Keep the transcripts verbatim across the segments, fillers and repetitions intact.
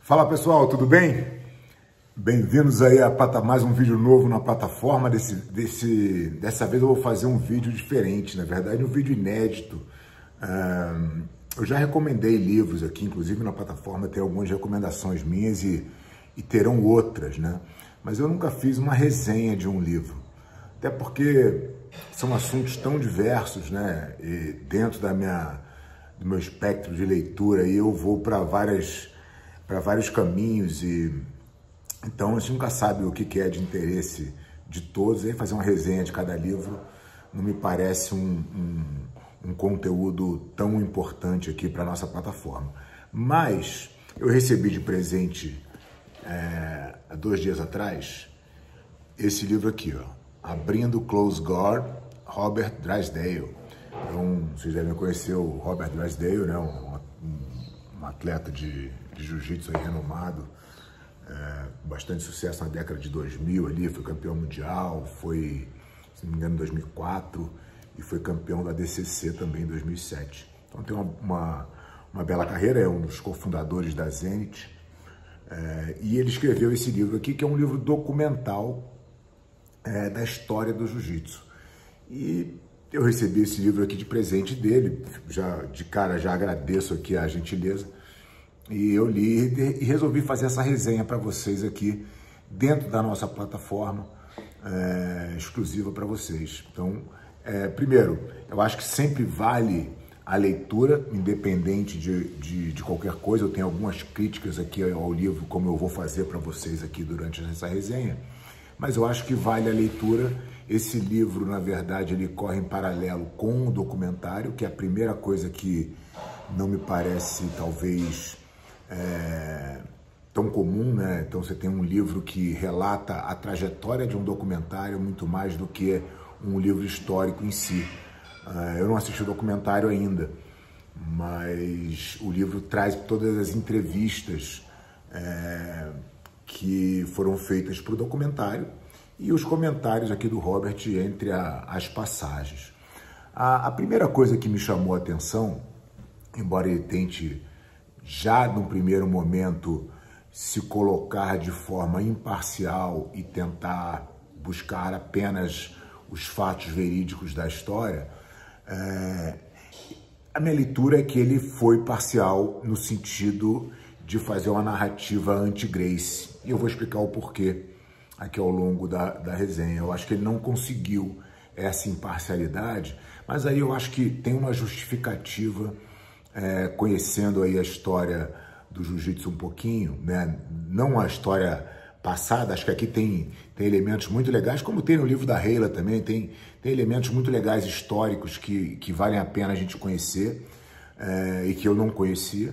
Fala pessoal, tudo bem? Bem-vindos aí a mais um vídeo novo na plataforma. Desse, desse, dessa vez eu vou fazer um vídeo diferente, na verdade um vídeo inédito. Um, eu já recomendei livros aqui, inclusive na plataforma tem algumas recomendações minhas e, e terão outras, né? Mas eu nunca fiz uma resenha de um livro, até porque são assuntos tão diversos, né? E dentro da minha, do meu espectro de leitura, e eu vou para várias para vários caminhos, e então a gente nunca sabe o que é de interesse de todos. E aí fazer uma resenha de cada livro não me parece um, um, um conteúdo tão importante aqui para nossa plataforma. Mas eu recebi de presente é, há dois dias atrás esse livro aqui, ó, Abrindo Closed Door, Robert Drysdale. Então, vocês devem conhecer o Robert Drysdale, né? um, um, um atleta de de jiu-jitsu aí renomado, é, bastante sucesso na década de dois mil ali, foi campeão mundial, foi, se não me engano, em dois mil e quatro, e foi campeão da D C C também em dois mil e sete. Então tem uma, uma, uma bela carreira, é um dos cofundadores da Zenit, é, e ele escreveu esse livro aqui, que é um livro documental é, da história do jiu-jitsu. E eu recebi esse livro aqui de presente dele, já de cara já agradeço aqui a gentileza. E eu li e resolvi fazer essa resenha para vocês aqui, dentro da nossa plataforma, é, exclusiva para vocês. Então, é, primeiro, eu acho que sempre vale a leitura, independente de, de, de qualquer coisa. Eu tenho algumas críticas aqui ao livro, como eu vou fazer para vocês aqui durante essa resenha, mas eu acho que vale a leitura. Esse livro, na verdade, ele corre em paralelo com o documentário, que é a primeira coisa que não me parece, talvez, É, tão comum, né? Então você tem um livro que relata a trajetória de um documentário muito mais do que um livro histórico em si. Uh, eu não assisti o documentário ainda, mas o livro traz todas as entrevistas é, que foram feitas para o documentário e os comentários aqui do Robert entre a, as passagens. A, a primeira coisa que me chamou a atenção, embora ele tente já no primeiro momento se colocar de forma imparcial e tentar buscar apenas os fatos verídicos da história, é, a minha leitura é que ele foi parcial no sentido de fazer uma narrativa anti-Gracie. E eu vou explicar o porquê aqui ao longo da, da resenha. Eu acho que ele não conseguiu essa imparcialidade, mas aí eu acho que tem uma justificativa. É, conhecendo aí a história do jiu-jitsu um pouquinho, né? Não a história passada, acho que aqui tem, tem elementos muito legais, como tem no livro da Heila também, tem, tem elementos muito legais históricos que, que valem a pena a gente conhecer, é, e que eu não conhecia,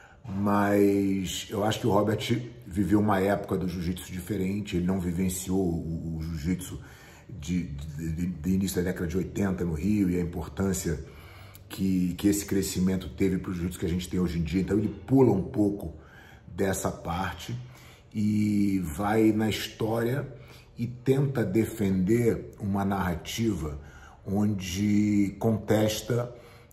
mas eu acho que o Robert viveu uma época do jiu-jitsu diferente. Ele não vivenciou o, o jiu-jitsu de, de, de, de início da década de oitenta no Rio e a importância Que, que esse crescimento teve para o jiu-jitsu que a gente tem hoje em dia. Então ele pula um pouco dessa parte e vai na história e tenta defender uma narrativa onde contesta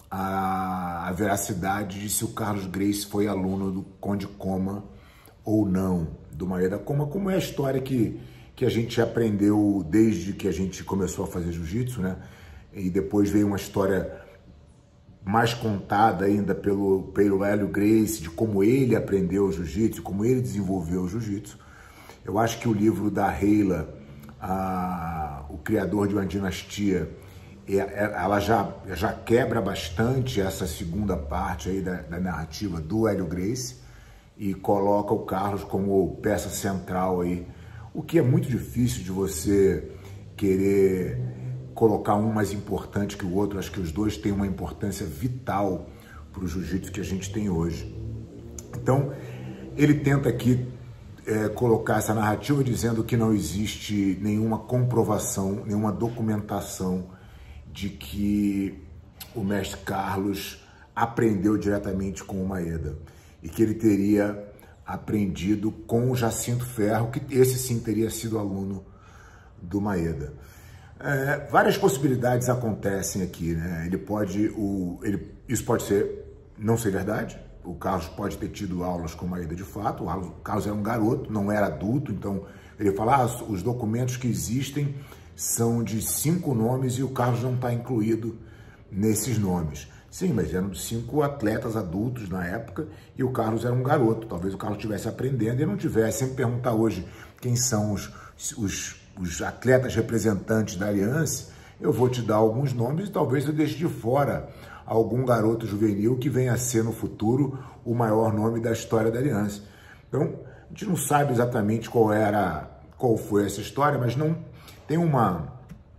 a, a veracidade de se o Carlos Gracie foi aluno do Conde Koma ou não, do Maeda Koma, como é a história que, que a gente aprendeu desde que a gente começou a fazer jiu-jitsu, né? E depois veio uma história mais contada ainda pelo, pelo Hélio Gracie, de como ele aprendeu o jiu-jitsu, como ele desenvolveu o jiu-jitsu. Eu acho que o livro da Heila, a, o criador de uma dinastia, é, é, ela já, já quebra bastante essa segunda parte aí da, da narrativa do Hélio Gracie e coloca o Carlos como peça central aí, o que é muito difícil de você querer colocar um mais importante que o outro. Acho que os dois têm uma importância vital para o jiu-jitsu que a gente tem hoje. Então, ele tenta aqui é, colocar essa narrativa dizendo que não existe nenhuma comprovação, nenhuma documentação de que o mestre Carlos aprendeu diretamente com o Maeda e que ele teria aprendido com o Jacinto Ferro, que esse sim teria sido aluno do Maeda. É, várias possibilidades acontecem aqui, né? Ele pode, o, ele, isso pode ser, não ser verdade, o Carlos pode ter tido aulas com Maeda de fato, o Carlos era um garoto, não era adulto, então ele fala, ah, os documentos que existem são de cinco nomes e o Carlos não está incluído nesses nomes. Sim, mas eram cinco atletas adultos na época e o Carlos era um garoto. Talvez o Carlos estivesse aprendendo e não tivesse. Se me perguntar hoje quem são os, os, os atletas representantes da Aliança, eu vou te dar alguns nomes e talvez eu deixe de fora algum garoto juvenil que venha a ser no futuro o maior nome da história da Aliança. Então, a gente não sabe exatamente qual era, qual foi essa história, mas não tem uma,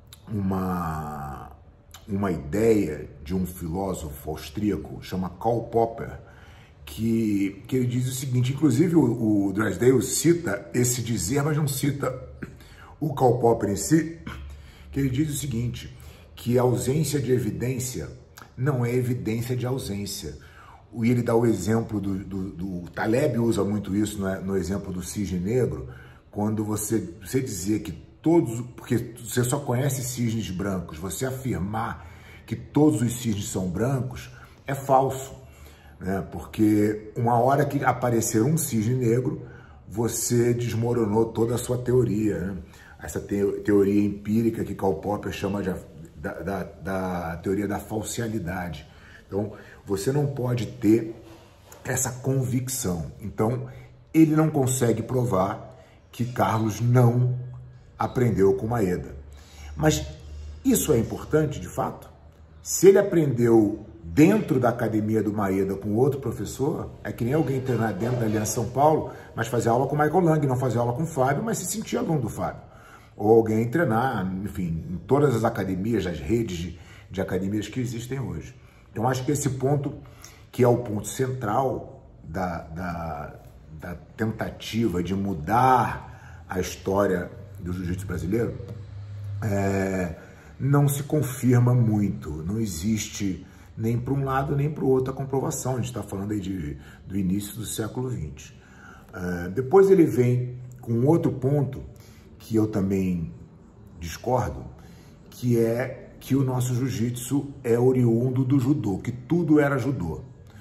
uma, uma ideia de um filósofo austríaco, chama Karl Popper, que, que ele diz o seguinte, inclusive o, o Drysdale cita esse dizer, mas não cita o Karl Popper em si, que ele diz o seguinte, que a ausência de evidência não é evidência de ausência. E ele dá o exemplo do, do, do Taleb usa muito isso no, no exemplo do cisne negro, quando você, você dizer que todos, porque você só conhece cisnes brancos, você afirmar que todos os cisnes são brancos é falso, né? Porque uma hora que aparecer um cisne negro, você desmoronou toda a sua teoria, né? Essa te, teoria empírica que Karl Popper chama de, da, da, da teoria da falsialidade. Então, você não pode ter essa convicção. Então, ele não consegue provar que Carlos não aprendeu com Maeda. Mas isso é importante, de fato? Se ele aprendeu dentro da academia do Maeda com outro professor, é que nem alguém treinar dentro da Aliança São Paulo, mas fazer aula com Michael Lang, não fazer aula com o Fábio, mas se sentir aluno do Fábio. Ou alguém treinar, enfim, em todas as academias, as redes de, de academias que existem hoje. Então, acho que esse ponto, que é o ponto central da, da, da tentativa de mudar a história do jiu-jitsu brasileiro, é, não se confirma muito, não existe nem para um lado nem para o outro a comprovação. A gente está falando aí de, do início do século vinte. É, depois ele vem com outro ponto que eu também discordo, que é que o nosso jiu-jitsu é oriundo do judô, que tudo era judô.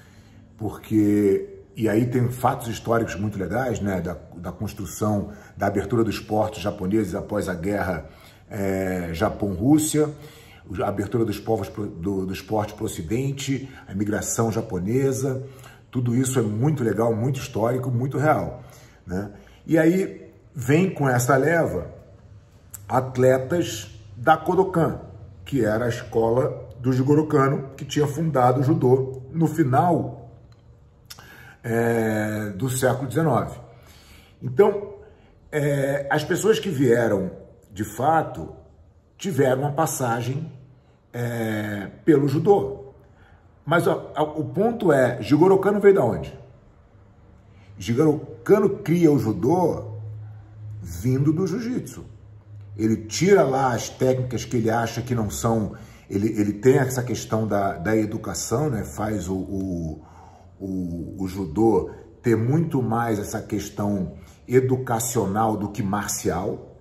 Porque, e aí tem fatos históricos muito legais, né, da, da construção, da abertura dos portos japoneses após a guerra é, Japão-Rússia, a abertura dos povos do, do esporte para o Ocidente, a imigração japonesa, tudo isso é muito legal, muito histórico, muito real, né? E aí vem com essa leva atletas da Kodokan, que era a escola do Jigoro Kano, que tinha fundado o judô no final é, do século dezenove. Então, é, as pessoas que vieram, de fato, tiveram uma passagem é, pelo judô. Mas ó, o ponto é, Jigoro Kano veio de onde? Jigoro Kano cria o judô vindo do jiu-jitsu. Ele tira lá as técnicas que ele acha que não são... Ele, ele tem essa questão da, da educação, né? Faz o, o, o, o judô ter muito mais essa questão educacional do que marcial.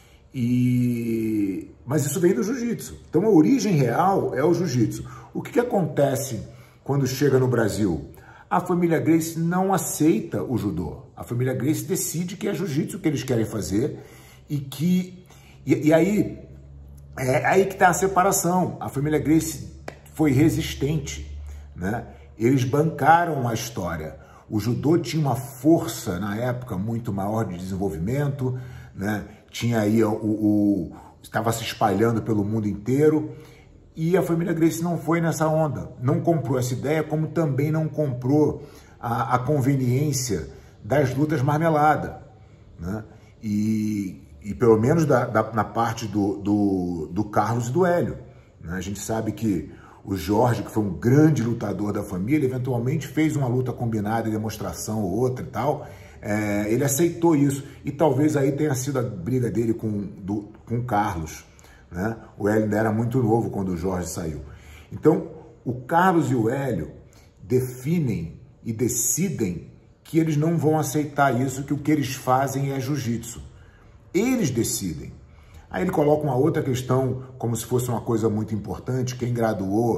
E... Mas isso vem do jiu-jitsu. Então a origem real é o jiu-jitsu. O que, que acontece quando chega no Brasil? A família Gracie não aceita o judô. A família Gracie decide que é jiu-jitsu que eles querem fazer e que... E, e aí, é aí que está a separação. A família Gracie foi resistente, né? Eles bancaram a história. O judô tinha uma força, na época, muito maior de desenvolvimento, né? Tinha aí o... o estava se espalhando pelo mundo inteiro. E a família Gracie não foi nessa onda. Não comprou essa ideia, como também não comprou a, a conveniência das lutas marmelada, né? E... E pelo menos da, da, na parte do, do, do Carlos e do Hélio, né? A gente sabe que o Jorge, que foi um grande lutador da família, eventualmente fez uma luta combinada, demonstração ou outra e tal. É, ele aceitou isso. E talvez aí tenha sido a briga dele com, do, com o Carlos, né? O Hélio ainda era muito novo quando o Jorge saiu. Então, o Carlos e o Hélio definem e decidem que eles não vão aceitar isso, que o que eles fazem é jiu-jitsu. Eles decidem. Aí ele coloca uma outra questão, como se fosse uma coisa muito importante. Quem graduou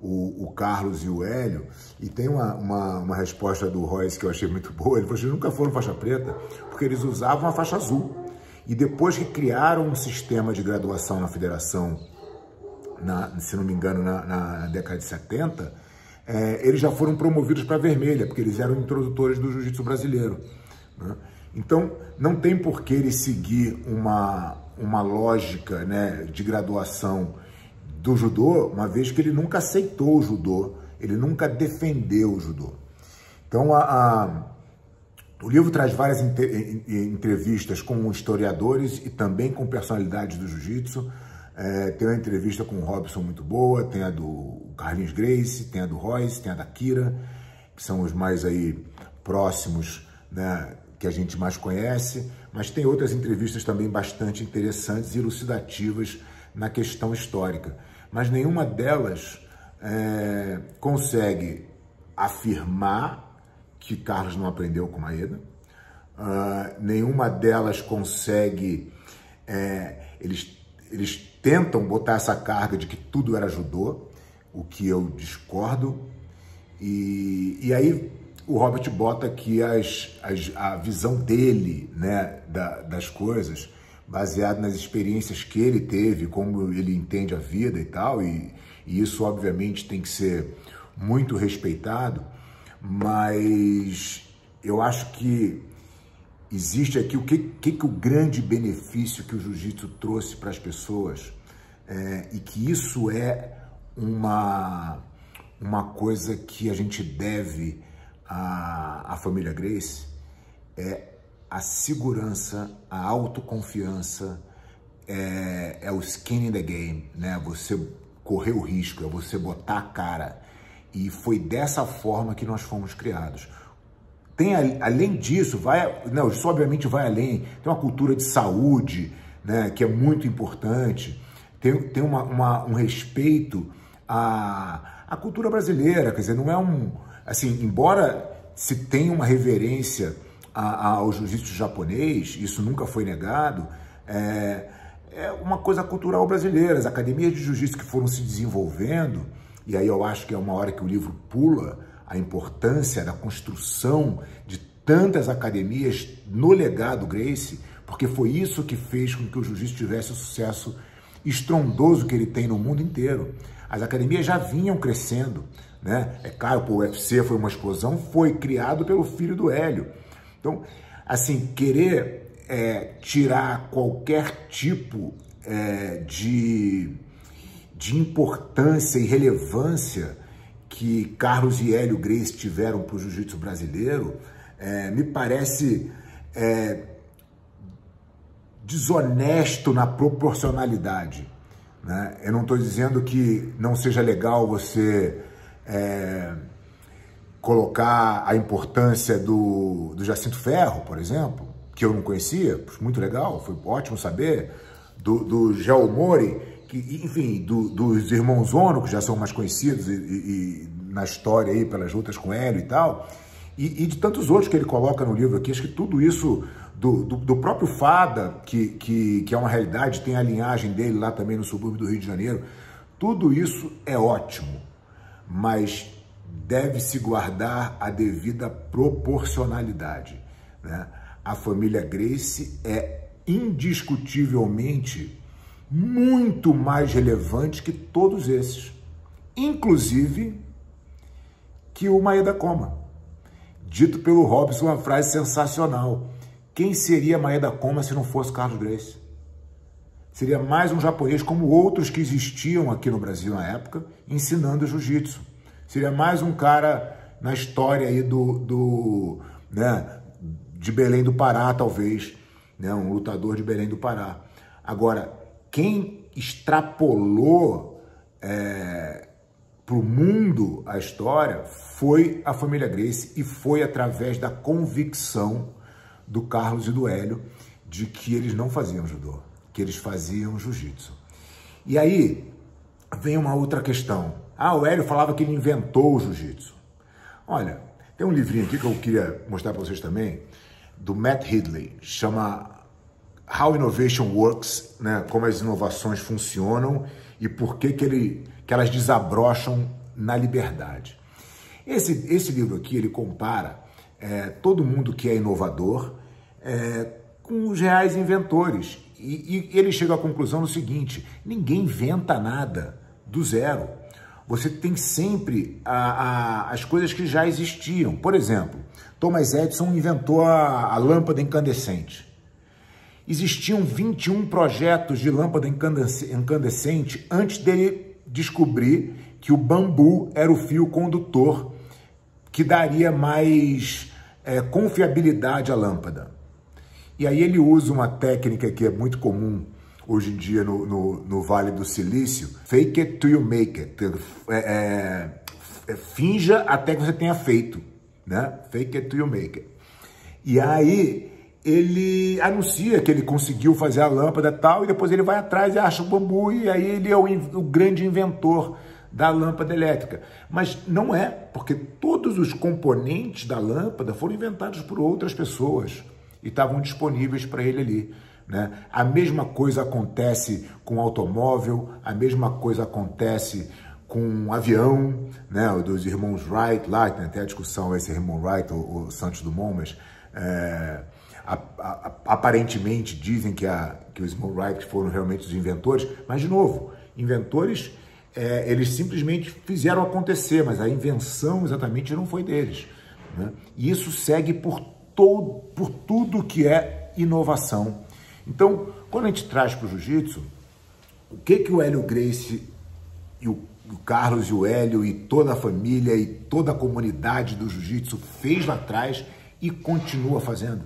o, o Carlos e o Hélio, e tem uma, uma, uma resposta do Royce que eu achei muito boa. Ele falou: eles nunca foram faixa preta porque eles usavam a faixa azul. E depois que criaram um sistema de graduação na federação, na, se não me engano, na, na década de setenta, é, eles já foram promovidos para vermelha, porque eles eram introdutores do jiu-jitsu brasileiro, né? Então, não tem por que ele seguir uma, uma lógica, né, de graduação do judô, uma vez que ele nunca aceitou o judô, ele nunca defendeu o judô. Então, a, a, o livro traz várias entrevistas com historiadores e também com personalidades do jiu-jitsu. É, tem uma entrevista com o Robson muito boa, tem a do Carlinhos Gracie, tem a do Royce, tem a da Kira, que são os mais aí próximos, né, que a gente mais conhece, mas tem outras entrevistas também bastante interessantes e elucidativas na questão histórica. Mas nenhuma delas é, consegue afirmar que Carlos não aprendeu com Maeda, uh, nenhuma delas consegue, é, eles, eles tentam botar essa carga de que tudo era judô, o que eu discordo, e, e aí o Robert bota aqui as, as, a visão dele, né, da, das coisas, baseado nas experiências que ele teve, como ele entende a vida e tal, e, e isso obviamente tem que ser muito respeitado, mas eu acho que existe aqui o que, que, que o grande benefício que o jiu-jitsu trouxe para as pessoas, é, e que isso é uma, uma coisa que a gente deve à, à família Gracie, é a segurança, a autoconfiança, é, é o skin in the game, né? Você correr o risco, é você botar a cara. E foi dessa forma que nós fomos criados. Tem, além disso, vai, não, isso obviamente vai além, tem uma cultura de saúde, né, que é muito importante, tem, tem uma, uma, um respeito à, à cultura brasileira, quer dizer, não é um, assim, embora se tenha uma reverência a, a, ao jiu-jitsu japonês, isso nunca foi negado, é, é uma coisa cultural brasileira, as academias de jiu-jitsu que foram se desenvolvendo, e aí eu acho que é uma hora que o livro pula a importância da construção de tantas academias no legado Gracie, porque foi isso que fez com que o jiu-jitsu tivesse o sucesso estrondoso que ele tem no mundo inteiro. As academias já vinham crescendo, né? É claro, o U F C foi uma explosão, foi criado pelo filho do Hélio. Então, assim, querer é, tirar qualquer tipo é, de, de importância e relevância que Carlos e Hélio Gracie tiveram para o jiu-jitsu brasileiro, é, me parece é, desonesto na proporcionalidade, né? Eu não estou dizendo que não seja legal você é, colocar a importância do, do Jacinto Ferro, por exemplo, que eu não conhecia, muito legal, foi ótimo saber, do, do Gel Mori, que, enfim, do, dos irmãos Ono, que já são mais conhecidos e, e, e na história aí pelas lutas com Hélio e tal, e, e de tantos outros que ele coloca no livro aqui. Acho que tudo isso, do, do, do próprio Fada, que, que, que é uma realidade, tem a linhagem dele lá também no subúrbio do Rio de Janeiro, tudo isso é ótimo, mas deve-se guardar a devida proporcionalidade, né? A família Gracie é indiscutivelmente muito mais relevante que todos esses, inclusive que o Maeda Koma. Dito pelo Robson, uma frase sensacional: quem seria Maeda Koma se não fosse Carlos Gracie? Seria mais um japonês como outros que existiam aqui no Brasil na época, ensinando jiu-jitsu. Seria mais um cara na história aí do, do né, de Belém do Pará, talvez, né, um lutador de Belém do Pará. Agora, quem extrapolou é, para o mundo a história foi a família Gracie, e foi através da convicção do Carlos e do Hélio de que eles não faziam judô, que eles faziam jiu-jitsu. E aí vem uma outra questão. Ah, o Hélio falava que ele inventou o jiu-jitsu. Olha, tem um livrinho aqui que eu queria mostrar para vocês também, do Matt Ridley, chama How Innovation Works, né? Como as inovações funcionam e por que, que, ele, que elas desabrocham na liberdade. Esse, esse livro aqui, ele compara é, todo mundo que é inovador é, com os reais inventores. E, e ele chega à conclusão do seguinte: ninguém inventa nada do zero. Você tem sempre a, a, as coisas que já existiam. Por exemplo, Thomas Edison inventou a, a lâmpada incandescente. Existiam vinte e um projetos de lâmpada incandescente antes dele descobrir que o bambu era o fio condutor que daria mais é, confiabilidade à lâmpada. E aí ele usa uma técnica que é muito comum hoje em dia no, no, no Vale do Silício: fake it till you make it. É, é, é, finja até que você tenha feito, né? Fake it till you make it. E aí ele anuncia que ele conseguiu fazer a lâmpada e tal, e depois ele vai atrás e acha o bambu, e aí ele é o, o grande inventor da lâmpada elétrica. Mas não é, porque todos os componentes da lâmpada foram inventados por outras pessoas e estavam disponíveis para ele ali, né? A mesma coisa acontece com automóvel, a mesma coisa acontece com um avião, né? O dos irmãos Wright lá, tem até a discussão esse irmão Wright ou, ou Santos Dumont, mas é, a, a, aparentemente dizem que, a, que os irmãos Wright foram realmente os inventores, mas de novo, inventores, é, eles simplesmente fizeram acontecer, mas a invenção exatamente não foi deles, né? E isso segue por, todo, por tudo que é inovação. Então, quando a gente traz para o jiu-jitsu, o que que o Hélio Gracie e o, o Carlos e o Hélio e toda a família e toda a comunidade do jiu-jitsu fez lá atrás e continua fazendo?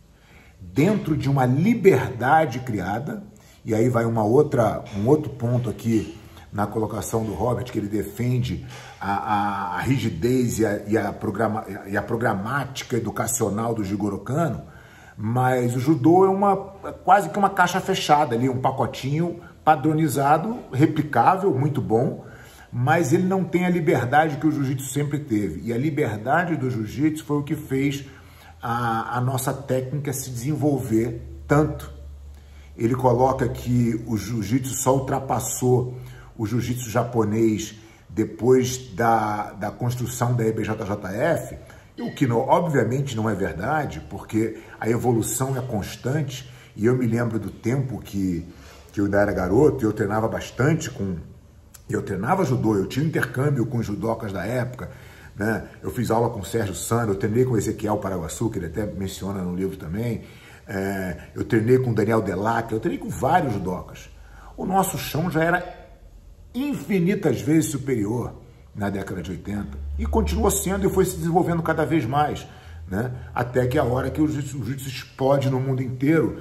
Dentro de uma liberdade criada, e aí vai uma outra, um outro ponto aqui na colocação do Robert, que ele defende a, a, a rigidez e a, e, a programa, e a programática educacional do Jigoro Kano, mas o judô é uma, quase que uma caixa fechada ali, um pacotinho padronizado, replicável, muito bom, mas ele não tem a liberdade que o jiu-jitsu sempre teve. E a liberdade do jiu-jitsu foi o que fez a, a nossa técnica se desenvolver tanto. Ele coloca que o jiu-jitsu só ultrapassou o jiu-jitsu japonês depois da, da construção da I B J J F, o que não, obviamente não é verdade, porque a evolução é constante, e eu me lembro do tempo que, que eu ainda era garoto, eu treinava bastante com... Eu treinava judô, eu tinha intercâmbio com os judocas da época, né? Eu fiz aula com o Sérgio Sano, eu treinei com o Ezequiel Paraguaçu, que ele até menciona no livro também, é, eu treinei com o Daniel Delac, eu treinei com vários judocas. O nosso chão já era infinitas vezes superior na década de oitenta, e continuou sendo e foi se desenvolvendo cada vez mais, né? Até que a hora que o jiu-jitsu explode no mundo inteiro,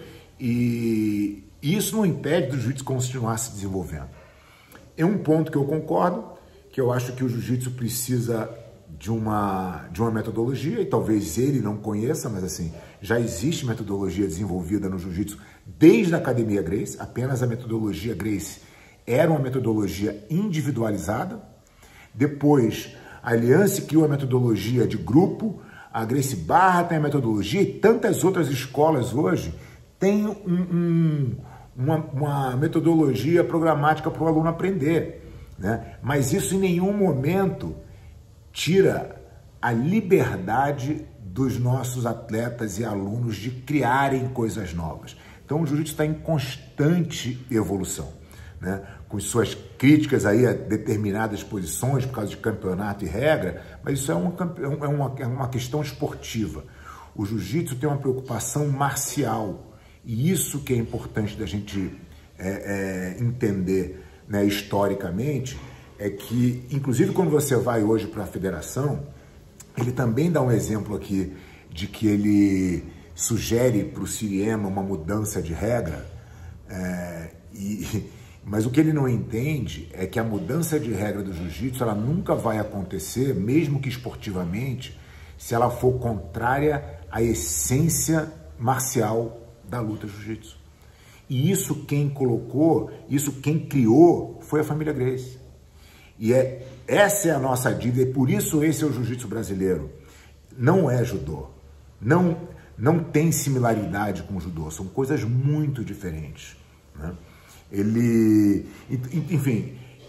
e isso não impede do jiu-jitsu continuar se desenvolvendo. É um ponto que eu concordo, que eu acho que o jiu-jitsu precisa de uma, de uma metodologia, e talvez ele não conheça, mas assim, já existe metodologia desenvolvida no jiu-jitsu desde a Academia Gracie. Apenas a metodologia Gracie era uma metodologia individualizada. Depois, a Aliança criou a metodologia de grupo, a Gracie Barra tem a metodologia, e tantas outras escolas hoje têm um, um, uma, uma metodologia programática para o aluno aprender, né? Mas isso em nenhum momento tira a liberdade dos nossos atletas e alunos de criarem coisas novas. Então o jiu-jitsu está em constante evolução, né? Com suas críticas aí a determinadas posições por causa de campeonato e regra, mas isso é uma, é uma, é uma questão esportiva. O jiu-jitsu tem uma preocupação marcial, e isso que é importante da gente é, é, entender, né, historicamente, é que, inclusive, quando você vai hoje para a federação, ele também dá um exemplo aqui de que ele sugere para o Siriema uma mudança de regra, é, e... Mas o que ele não entende é que a mudança de regra do jiu-jitsu, ela nunca vai acontecer, mesmo que esportivamente, se ela for contrária à essência marcial da luta jiu-jitsu. E isso quem colocou, isso quem criou, foi a família Gracie. E é, essa é a nossa dívida, e por isso esse é o jiu-jitsu brasileiro. Não é judô. Não, não tem similaridade com o judô. São coisas muito diferentes, né? Ele, enfim,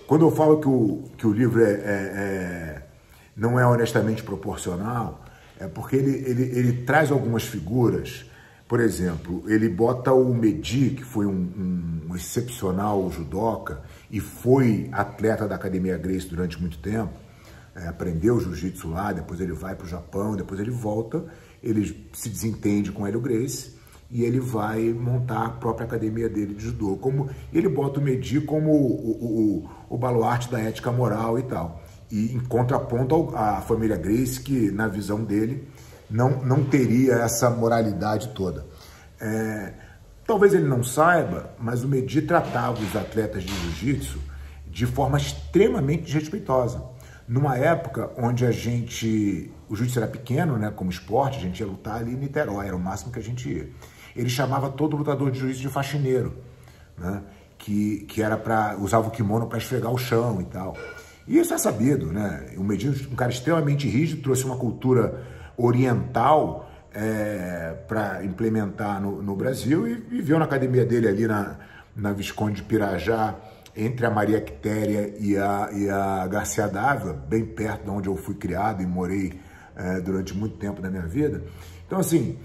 quando eu falo que o, que o livro é, é, é, não é honestamente proporcional, é porque ele, ele, ele traz algumas figuras. Por exemplo, ele bota o Mehdi, que foi um, um excepcional judoca e foi atleta da Academia Gracie durante muito tempo, é, aprendeu jiu-jitsu lá, depois ele vai para o Japão, depois ele volta, ele se desentende com o Hélio Gracie e ele vai montar a própria academia dele de judô. Como, ele bota o Mehdi como o, o, o, o baluarte da ética moral e tal. E em contraponto à família Gracie, que na visão dele não, não teria essa moralidade toda. É, talvez ele não saiba, mas o Mehdi tratava os atletas de jiu-jitsu de forma extremamente desrespeitosa. Numa época onde a gente, o jiu-jitsu era pequeno, né, como esporte, a gente ia lutar ali em Niterói, era o máximo que a gente ia. Ele chamava todo lutador de jiu-jitsu de faxineiro, né, que, que era para, usava o kimono para esfregar o chão e tal. E isso é sabido, né? O Mehdi, um cara extremamente rígido, trouxe uma cultura oriental é, para implementar no, no Brasil e viveu na academia dele ali na, na Visconde de Pirajá, entre a Maria Quitéria e a, e a Garcia Dávila, bem perto de onde eu fui criado e morei é, durante muito tempo da minha vida. Então, assim,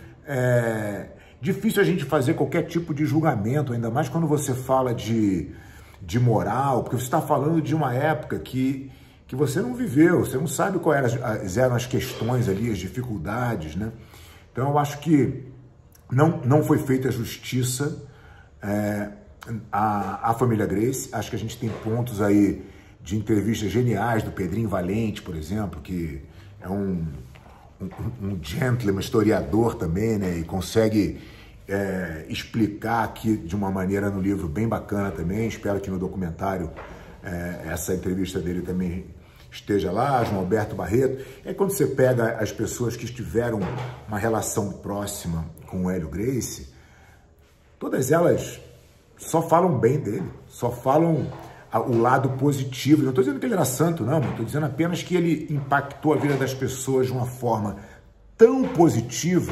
é difícil a gente fazer qualquer tipo de julgamento, ainda mais quando você fala de, de moral, porque você está falando de uma época que, que você não viveu, você não sabe quais eram, eram as questões ali, as dificuldades, né? Então, eu acho que não, não foi feita justiça é, à, à família Gracie. Acho que a gente tem pontos aí de entrevistas geniais do Pedrinho Valente, por exemplo, que é um, um, um gentleman, historiador também, né? E consegue é, explicar aqui de uma maneira no livro bem bacana também. Espero que no documentário é, essa entrevista dele também esteja lá, João Alberto Barreto. É quando você pega as pessoas que tiveram uma relação próxima com o Hélio Gracie, todas elas só falam bem dele, só falam o lado positivo. Não estou dizendo que ele era santo, não, estou dizendo apenas que ele impactou a vida das pessoas de uma forma tão positiva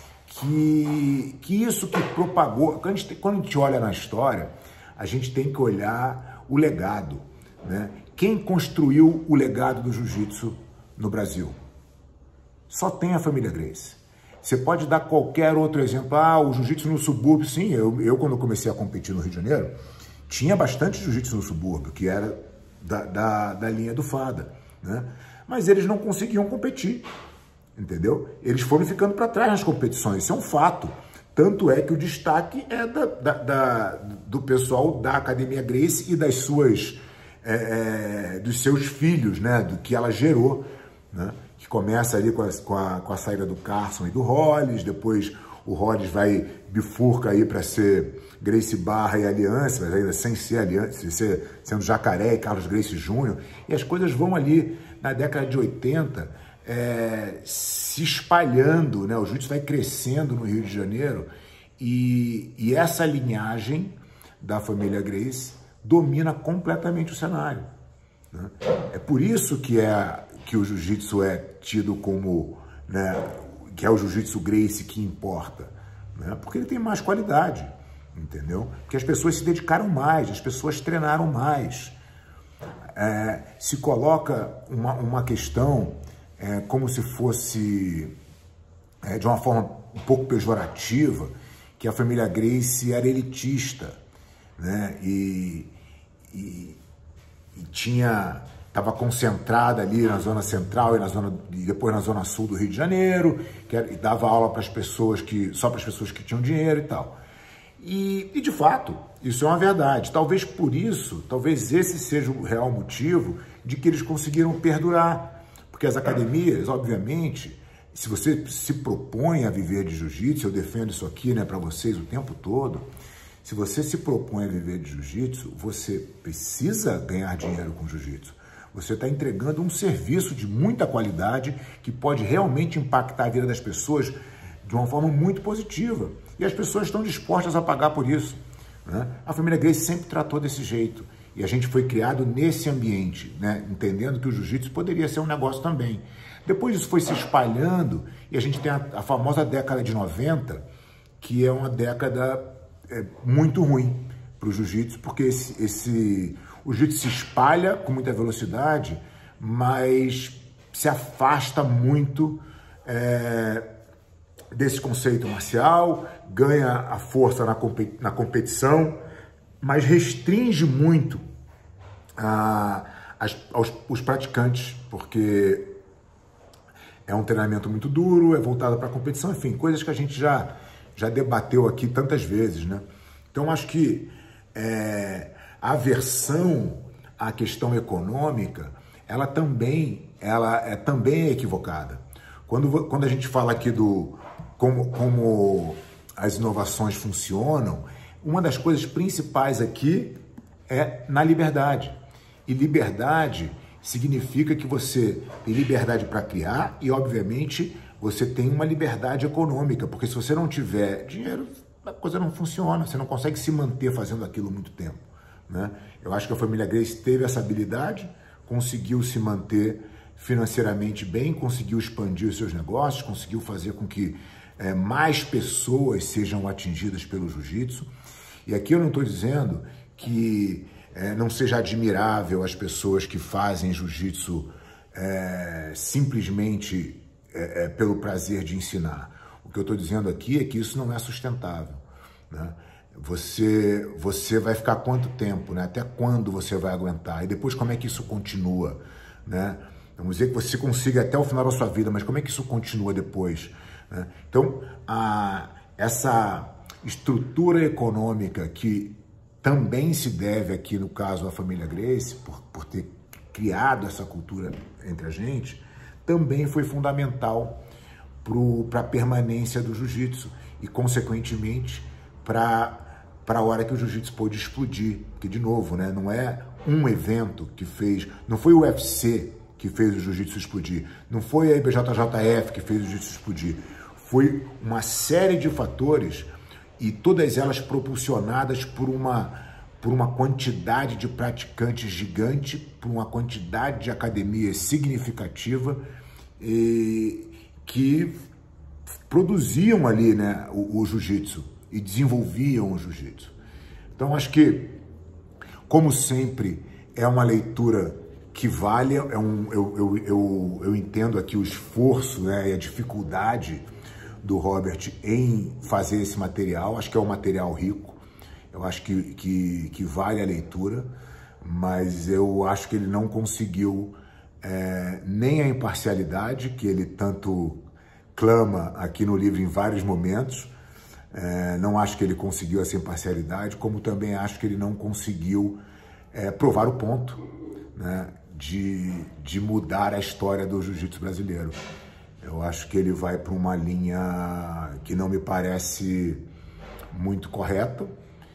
que, que isso que propagou. Quando a, gente, quando a gente olha na história, a gente tem que olhar o legado, né? Quem construiu o legado do jiu-jitsu no Brasil? Só tem a família Gracie. Você pode dar qualquer outro exemplo. Ah, o jiu-jitsu no subúrbio. Sim, eu, eu quando comecei a competir no Rio de Janeiro, tinha bastante jiu-jitsu no subúrbio, que era da, da, da linha do Fada, né? Mas eles não conseguiam competir, entendeu? Eles foram ficando para trás nas competições, isso é um fato. Tanto é que o destaque é da, da, da, do pessoal da Academia Gracie e das suas... É, é, dos seus filhos, né, do que ela gerou, né, que começa ali com a, com, a, com a saída do Carson e do Hollis, depois o Hollis vai, bifurca aí para ser Gracie Barra e Aliança, mas ainda sem ser Aliança, ser, sendo Jacaré e Carlos Gracie Júnior, e as coisas vão ali na década de oitenta é, se espalhando, né, o jiu-jitsu vai crescendo no Rio de Janeiro, e, e essa linhagem da família Gracie domina completamente o cenário, né? É por isso que, é, que o jiu-jitsu é tido como, né, que é o jiu-jitsu Gracie que importa, né? Porque ele tem mais qualidade, entendeu? Porque as pessoas se dedicaram mais, as pessoas treinaram mais. É, se coloca uma, uma questão é, como se fosse, é, de uma forma um pouco pejorativa, que a família Gracie era elitista, né? E, e, e tinha, estava concentrada ali na zona central e, na zona, e depois na zona sul do Rio de Janeiro, que era, e dava aula para as pessoas que, só para as pessoas que tinham dinheiro e tal. E, e de fato, isso é uma verdade. Talvez por isso, talvez esse seja o real motivo de que eles conseguiram perdurar. Porque as academias, obviamente, se você se propõe a viver de jiu-jitsu, eu defendo isso aqui, né, para vocês o tempo todo. Se você se propõe a viver de jiu-jitsu, você precisa ganhar dinheiro com jiu-jitsu. Você está entregando um serviço de muita qualidade que pode realmente impactar a vida das pessoas de uma forma muito positiva. E as pessoas estão dispostas a pagar por isso, né? A família Gracie sempre tratou desse jeito. E a gente foi criado nesse ambiente, né? Entendendo que o jiu-jitsu poderia ser um negócio também. Depois isso foi se espalhando e a gente tem a, a famosa década de noventa, que é uma década... É muito ruim para o jiu-jitsu, porque esse, esse, o jiu-jitsu se espalha com muita velocidade, mas se afasta muito é, desse conceito marcial, ganha a força na, competi na competição, mas restringe muito a, as, aos, os praticantes, porque é um treinamento muito duro, é voltado para a competição, enfim, coisas que a gente já, já debateu aqui tantas vezes, né? Então, acho que é, a aversão à questão econômica, ela também, ela é também equivocada. Quando, quando a gente fala aqui do como, como as inovações funcionam, uma das coisas principais aqui é na liberdade. E liberdade significa que você tem liberdade para criar e, obviamente, você tem uma liberdade econômica, porque se você não tiver dinheiro, a coisa não funciona, você não consegue se manter fazendo aquilo muito tempo, né? Eu acho que a família Gracie teve essa habilidade, conseguiu se manter financeiramente bem, conseguiu expandir os seus negócios, conseguiu fazer com que é, mais pessoas sejam atingidas pelo jiu-jitsu. E aqui eu não estou dizendo que é, não seja admirável as pessoas que fazem jiu-jitsu é, simplesmente é, é, pelo prazer de ensinar. O que eu estou dizendo aqui é que isso não é sustentável, né? Você, você vai ficar quanto tempo, né? Até quando você vai aguentar? E depois como é que isso continua, né? Vamos dizer que você consiga até o final da sua vida, mas como é que isso continua depois, né? Então, a, essa estrutura econômica que também se deve aqui no caso da família Gracie, por, por ter criado essa cultura entre a gente, também foi fundamental para a permanência do jiu-jitsu e, consequentemente, para para a hora que o jiu-jitsu pôde explodir. Porque, de novo, né, não é um evento que fez, não foi o U F C que fez o jiu-jitsu explodir, não foi a I B J J F que fez o jiu-jitsu explodir, foi uma série de fatores e todas elas propulsionadas por uma, por uma quantidade de praticantes gigante, por uma quantidade de academias significativa e, que produziam ali, né, o, o jiu-jitsu e desenvolviam o jiu-jitsu. Então, acho que, como sempre, é uma leitura que vale, é um, eu, eu, eu, eu entendo aqui o esforço, né, e a dificuldade do Robert em fazer esse material. Acho que é um material rico, eu acho que, que, que vale a leitura, mas eu acho que ele não conseguiu é, nem a imparcialidade que ele tanto clama aqui no livro em vários momentos. É, não acho que ele conseguiu essa imparcialidade, como também acho que ele não conseguiu é, provar o ponto, né, de, de mudar a história do jiu-jitsu brasileiro. Eu acho que ele vai para uma linha que não me parece muito correta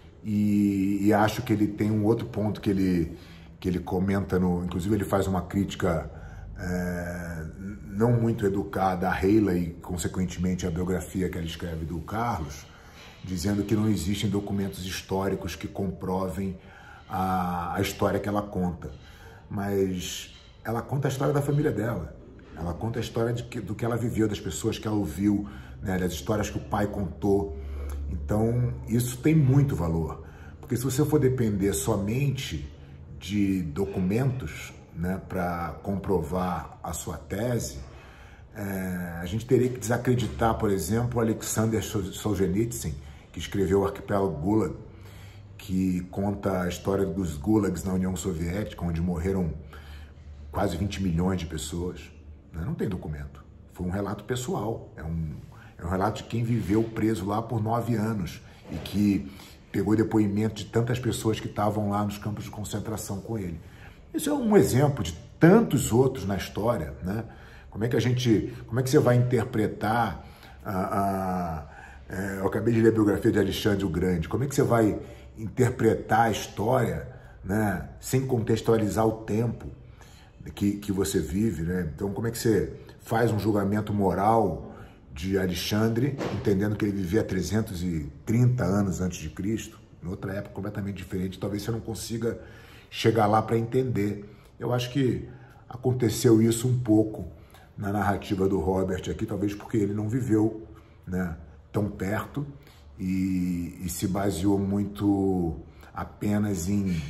e, e acho que ele tem um outro ponto que ele, que ele comenta, no, inclusive ele faz uma crítica é, não muito educada a Heila e, consequentemente, a biografia que ela escreve do Carlos, dizendo que não existem documentos históricos que comprovem a, a história que ela conta. Mas ela conta a história da família dela, ela conta a história de que, do que ela viveu, das pessoas que ela ouviu, né, das histórias que o pai contou. Então, isso tem muito valor, porque se você for depender somente de documentos, né, para comprovar a sua tese, é, a gente teria que desacreditar, por exemplo, Alexander Solzhenitsyn, que escreveu o Arquipélago Gulag, que conta a história dos gulags na União Soviética, onde morreram quase vinte milhões de pessoas. Né? Não tem documento. Foi um relato pessoal. É um, é um relato de quem viveu preso lá por nove anos e que pegou depoimento de tantas pessoas que estavam lá nos campos de concentração com ele. Isso é um exemplo de tantos outros na história, né? Como é que a gente, como é que você vai interpretar a, a é, eu acabei de ler a biografia de Alexandre o Grande, como é que você vai interpretar a história, né, sem contextualizar o tempo que, que você vive, né? Então, como é que você faz um julgamento moral de Alexandre, entendendo que ele vivia trezentos e trinta anos antes de Cristo, em outra época completamente diferente, talvez você não consiga chegar lá para entender. Eu acho que aconteceu isso um pouco na narrativa do Robert aqui, talvez porque ele não viveu, né, tão perto e, e se baseou muito apenas em,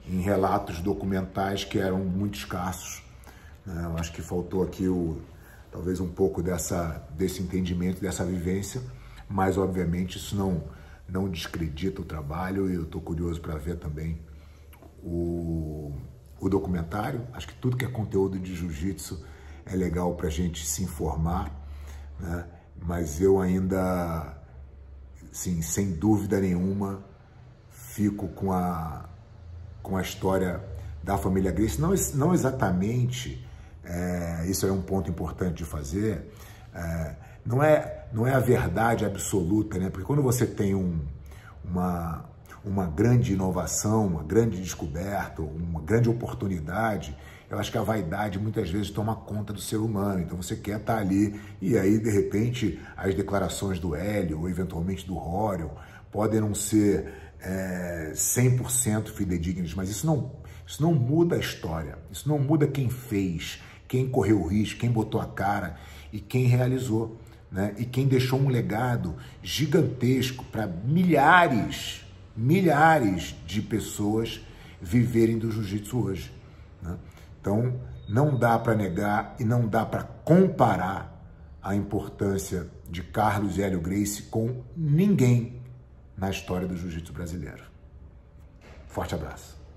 em relatos documentais que eram muito escassos. Né? Eu acho que faltou aqui o, talvez um pouco dessa, desse entendimento, dessa vivência, mas obviamente isso não, não descredita o trabalho, e eu estou curioso para ver também o, o documentário. Acho que tudo que é conteúdo de jiu-jitsu é legal para a gente se informar, né? Mas eu ainda, sim, sem dúvida nenhuma, fico com a, com a história da família Gracie. Não, não exatamente, é, isso é um ponto importante de fazer, é, não, é, não é a verdade absoluta, né? Porque quando você tem um, uma, uma grande inovação, uma grande descoberta, uma grande oportunidade, eu acho que a vaidade muitas vezes toma conta do ser humano. Então você quer estar ali, e aí de repente as declarações do Hélio ou eventualmente do Rorion podem não ser é, cem por cento fidedignas, mas isso não, isso não muda a história, isso não muda quem fez, quem correu o risco, quem botou a cara e quem realizou, né? E quem deixou um legado gigantesco para milhares, milhares de pessoas viverem do jiu-jitsu hoje, né? Então, não dá para negar e não dá para comparar a importância de Carlos e Hélio Gracie com ninguém na história do jiu-jitsu brasileiro. Forte abraço.